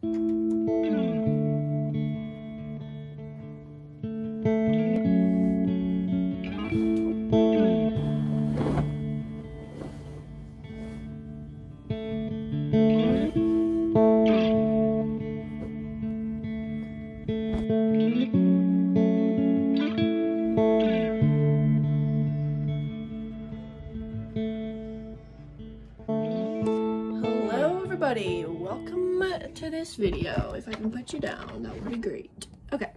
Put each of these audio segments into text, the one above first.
Welcome to this video. If I can put you down, that would be great. Okay,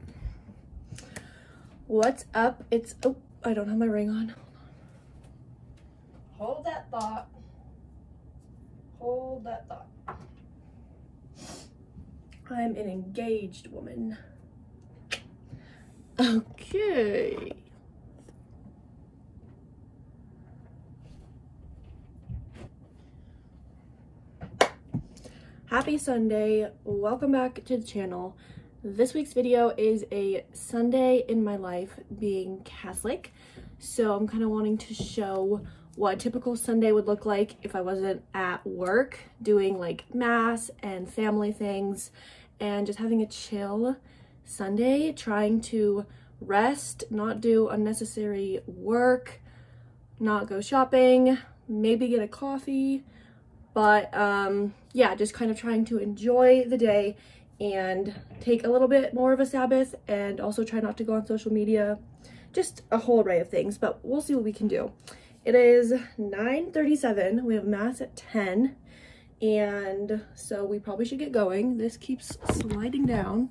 what's up? It's oh, I don't have my ring on. Hold that thought. Hold that thought. I'm an engaged woman. Okay. Happy Sunday, welcome back to the channel. This week's video is a Sunday in my life being Catholic. So I'm kind of wanting to show what a typical Sunday would look like if I wasn't at work doing like mass and family things and just having a chill Sunday, trying to rest, not do unnecessary work, not go shopping, maybe get a coffee. But yeah, just kind of trying to enjoy the day and take a little bit more of a Sabbath and also try not to go on social media. Just a whole array of things, but we'll see what we can do. It is 9:37. We have mass at 10. And so we probably should get going. This keeps sliding down.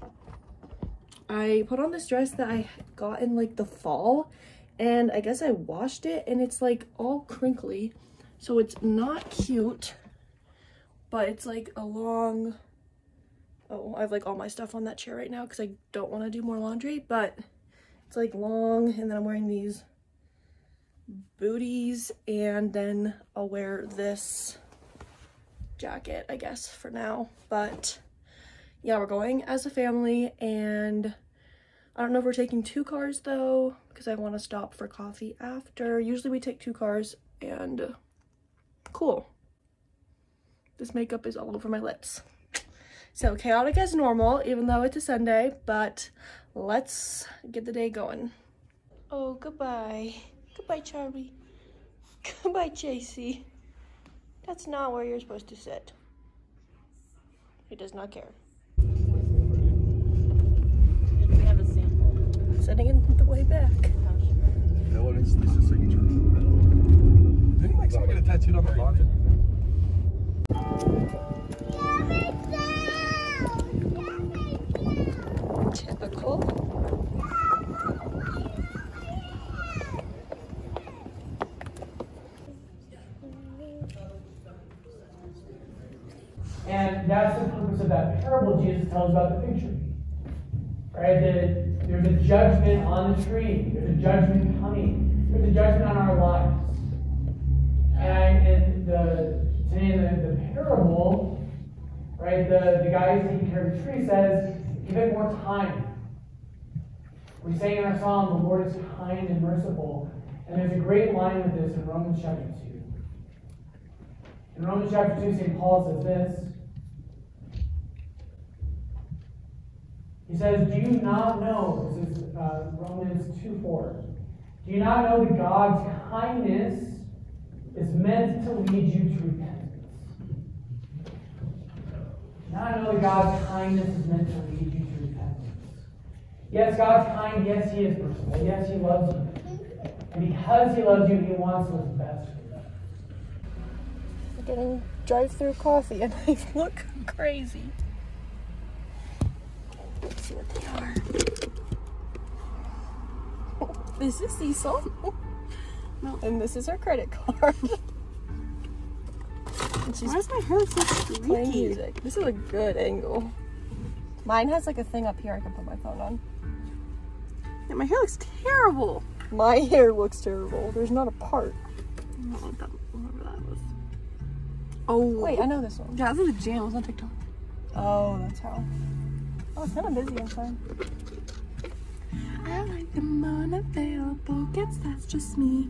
I put on this dress that I got in like the fall, and I guess I washed it and it's like all crinkly. So it's not cute, but it's like a long, oh, I have like all my stuff on that chair right now because I don't want to do more laundry, but it's like long, and then I'm wearing these booties, and then I'll wear this jacket, I guess, for now. But yeah, we're going as a family, and I don't know if we're taking 2 cars though, because I want to stop for coffee after. Usually we take 2 cars, and cool. This makeup is all over my lips. So chaotic as normal, even though it's a Sunday, but let's get the day going. Oh, goodbye. Goodbye, Charlie. Goodbye, JC. That's not where you're supposed to sit. He does not care. We have a sample. Sitting in the way back. That one is Lisa's signature. Didn't you like someone get a tattooed on their body? Typical. And that's the purpose of that parable Jesus tells about the fig tree. Right? That there's a judgment on the tree. There's a judgment coming. There's a judgment on our lives. And today in the parable, right, the guy who's taking care of the tree says, give it more time. We say in our psalm, the Lord is kind and merciful. And there's a great line with this in Romans chapter 2. In Romans chapter 2, St. Paul says this. He says, do you not know, this is Romans 2:4. Do you not know that God's kindness is meant to lead you to repentance? Now I know that God's kindness is meant to lead you to repentance. Yes, God's kind. Yes, He is merciful. Yes, He loves you. And because He loves you, He wants what's best for you. We're getting drive-through coffee and they look crazy. Let's see what they are. This is Cecil. No, and this is her credit card. And she's Why is my hair so playing streaky? music. This is a good angle. Mine has like a thing up here I can put my phone on. Yeah, my hair looks terrible. My hair looks terrible. There's not a part. I don't know what whatever that was. Oh Wait, I know this one. yeah, this is a jam. It was on TikTok. Oh, that's how. Oh, it's kind of busy inside. I like them unavailable. Guess that's just me.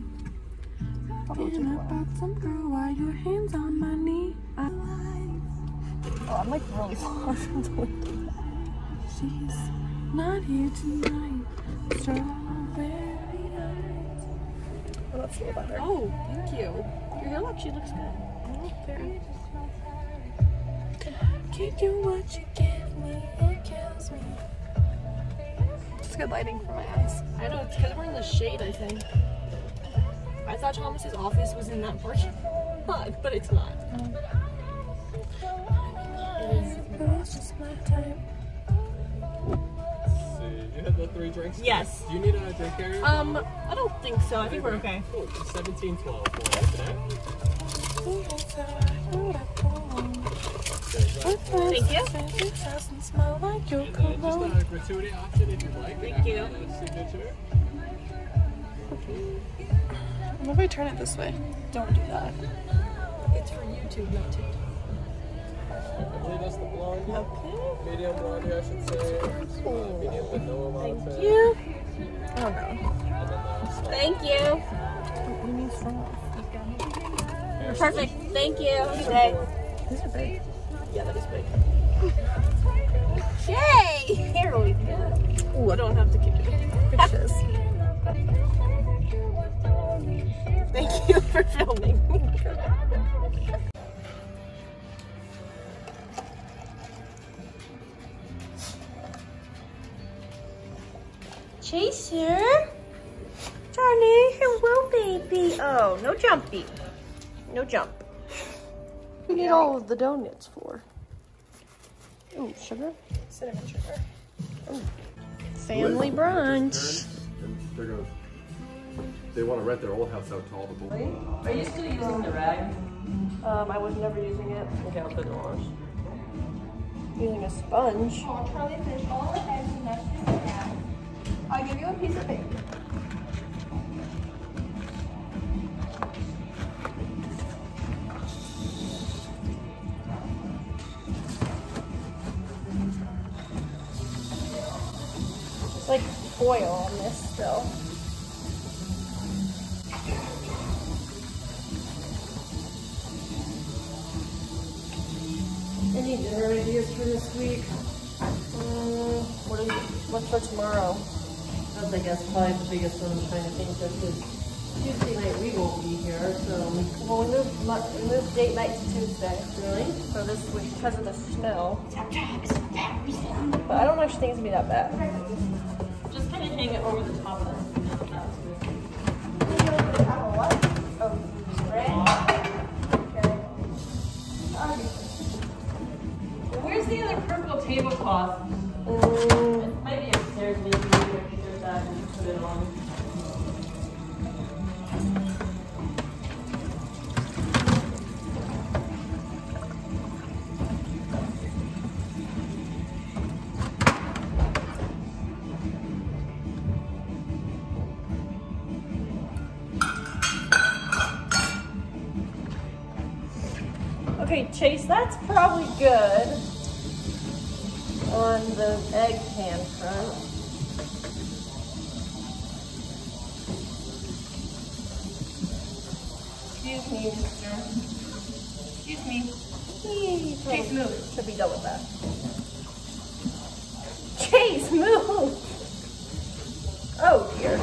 Probably Talking too loud. about some girl while your hands on my knee. Oh, I'm like really far from the window. She's not here tonight. Strawberry night. Oh, that's a little better. Oh, thank you. Your hair actually looks good. Oh, very. Can't do what you give me, it kills me. It's good lighting for my eyes. I know, it's because we're in the shade, I think. I thought Thomas's office was in that parking lot, but it's not. It's just my time. You had the 3 drinks? Yes. Do you need a drink carrier? I don't think so. I think we're okay. Cool. 1712 for today. Thank you. Just a gratuity option if you'd like. Thank you. Signature. What if I turn it this way? Don't do that. It's for YouTube, not TikTok. I believe that's the blonde. Okay. Medium blonde here, I should say. Medium vanilla latte. Thank you. Oh no. And then Thank you. You need straw. Perfect. Thank you. Today. These are big. Yeah, that is big. Yay! Here we go. Ooh, I don't have to keep it. Good shiz. Thank you for filming. Chaser? Charlie, hello, baby. Oh, no jumpy. No jump. You need all of the donuts for. Ooh, sugar? Cinnamon sugar. Ooh. Family brunch. They want to rent their old house out to all the boys. Are you still using the rag? I was never using it. Okay, I'll put it in the wash. Using a sponge. Oh, Charlie finished all the eggs and that's just that. I'll give you a piece of bacon. It's like foil on this still. Any dinner ideas for this week? What's for tomorrow? That's, I guess, probably the biggest one I'm trying to think of because Tuesday night we won't be here, so. Well, we moved date night to Tuesday. Really? For this week because of the snow. But I don't actually think it's gonna be that bad. Just kind of hang it over the top of it. Where's the other purple tablecloth? It might be upstairs, maybe you can get that and put it on. Okay, Chase, that's probably good on the egg pan front. Excuse me, mister. Excuse me. Chase, move. Should be done with that. Chase, move! Oh, dear.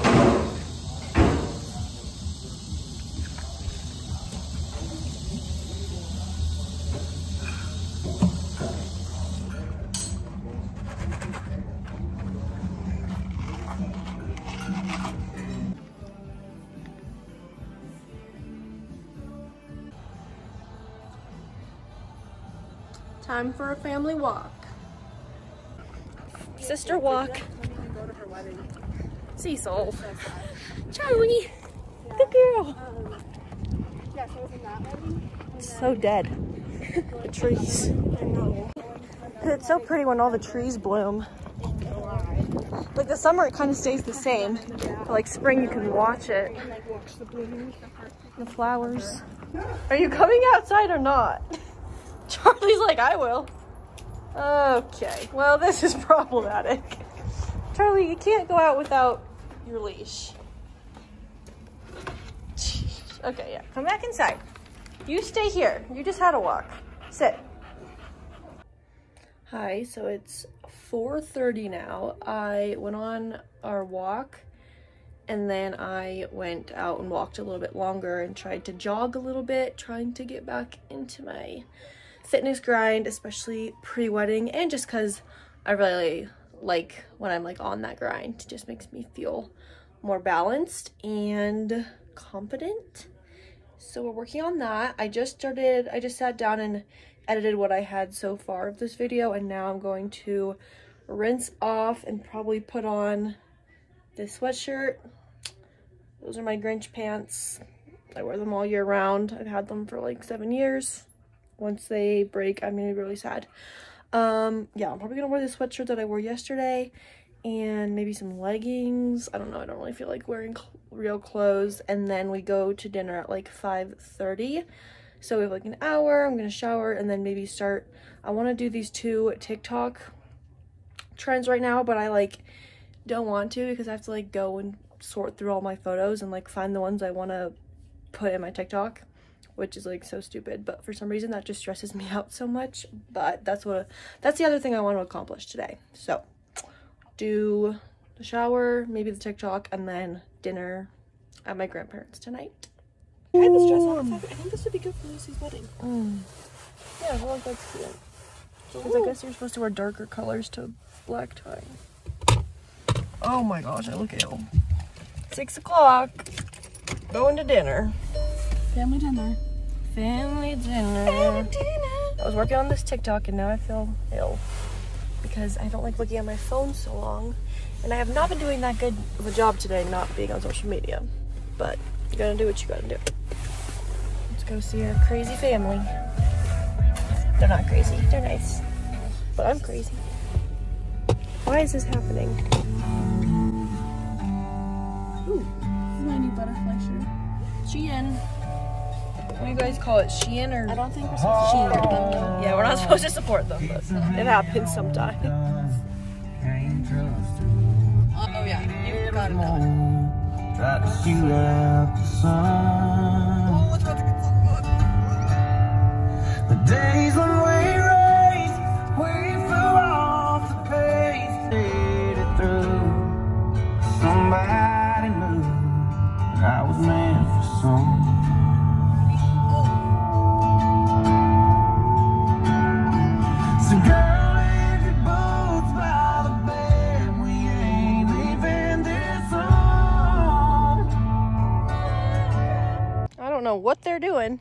Time for a family walk. Sister walk. Cecil. Charlie. Good girl. It's so dead. The trees. I know. It's so pretty when all the trees bloom. Like the summer, it kind of stays the same. But like spring, you can watch it. The flowers. Are you coming outside or not? Charlie's like, I will. Okay, well, this is problematic. Charlie, you can't go out without your leash. Okay, yeah, come back inside. You stay here. You just had a walk. Sit. Hi, so it's 4:30 now. I went on our walk and then I went out and walked a little bit longer and tried to jog a little bit, trying to get back into my fitness grind, especially pre-wedding, and just because I really like when I'm like on that grind. It just makes me feel more balanced and confident. So we're working on that. I just sat down and edited what I had so far of this video, and now I'm going to rinse off and probably put on this sweatshirt. Those are my Grinch pants. I wear them all year round. I've had them for like 7 years. Once they break, I'm gonna be really sad. Yeah, I'm probably gonna wear the sweatshirt that I wore yesterday and maybe some leggings. I don't know, I don't really feel like wearing real clothes. And then we go to dinner at like 5:30. So we have like an hour. I'm gonna shower and then maybe start. I want to do these 2 TikTok trends right now, but I like don't want to because I have to like go and sort through all my photos and like find the ones I want to put in my TikTok, which is like so stupid, but for some reason that just stresses me out so much. But that's the other thing I want to accomplish today. So do the shower, maybe the TikTok, and then dinner at my grandparents tonight. I had this dress on. I think this would be good for Lucy's wedding. Yeah, I feel like that's cute. Because I guess you're supposed to wear darker colors to black tie. Oh my gosh, I look ill. 6 o'clock. Going to dinner. Family dinner. Family dinner. I was working on this TikTok and now I feel ill because I don't like looking at my phone so long, and I have not been doing that good of a job today not being on social media, but you gotta do what you gotta do. Let's go see our crazy family. They're not crazy, they're nice, but I'm crazy. Why is this happening? Ooh, this is my new butterfly shirt. Shein. What do you guys call it? Shein or? I don't think we're supposed to support them. Yeah, we're not supposed to support them, but it happens sometimes. Oh yeah, you got it. Try to shoot out the sun. Oh, what's about to get so good? The days when we raced, we flew off the pace, made it through. Somebody knew that I was meant for some. So girl, if your boots by the bed, we ain't leaving this home. I don't know what they're doing.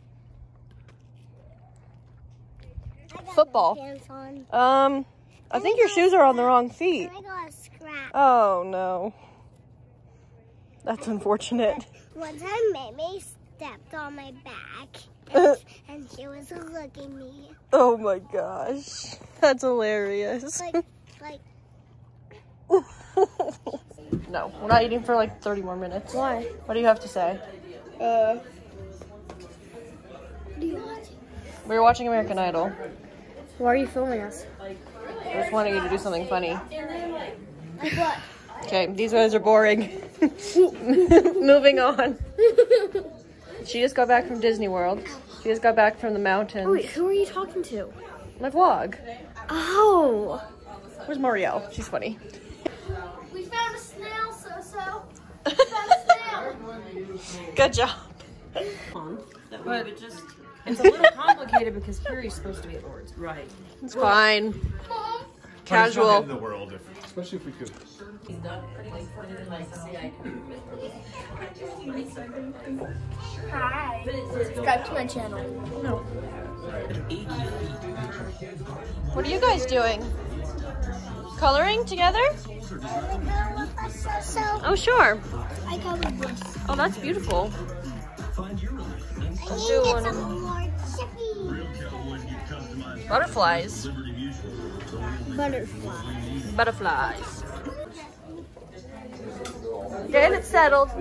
Football. I think your shoes are on the wrong feet. I got a scratch. Oh no. That's unfortunate. One time Mamie stepped on my back and she was looking me. Oh my gosh. That's hilarious. Like No, we're not eating for like 30 more minutes. Why? What do you have to say? What are you watching? We were watching American Idol. Why are you filming us? I just wanted you to do something funny. Like what? Okay, these guys are boring. Moving on. She just got back from Disney World. She just got back from the mountains. Wait, who are you talking to? My vlog. Oh. Where's Marielle? She's funny. We found a snail, so. We found a snail. Good job. That we would just. It's a little complicated because Carrie's supposed to be at Lord's. Right. It's fine. Mom. Casual. In the world, especially if we could. He's done pretty like for it, like see I Hi. Subscribe to my channel. No. What are you guys doing? Coloring together? Oh, sure. I colored this. Oh, that's beautiful. I Let's need do to get one. some more chippy. Butterflies. Butterfly. Butterflies. Getting it settled.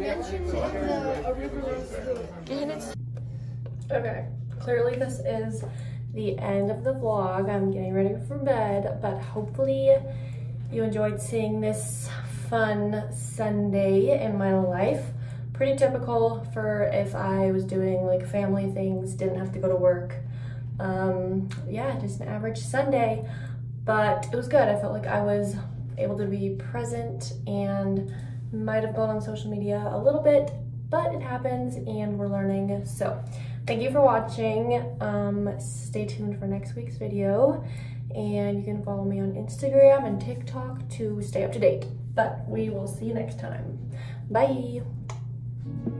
Okay, clearly this is the end of the vlog. I'm getting ready for bed, but hopefully you enjoyed seeing this fun Sunday in my life. Pretty typical for if I was doing like family things, didn't have to go to work. Yeah, just an average Sunday. but it was good. I felt like I was able to be present and might have gone on social media a little bit, but it happens and we're learning. So thank you for watching. Stay tuned for next week's video, and you can follow me on Instagram and TikTok to stay up to date. But we will see you next time. Bye.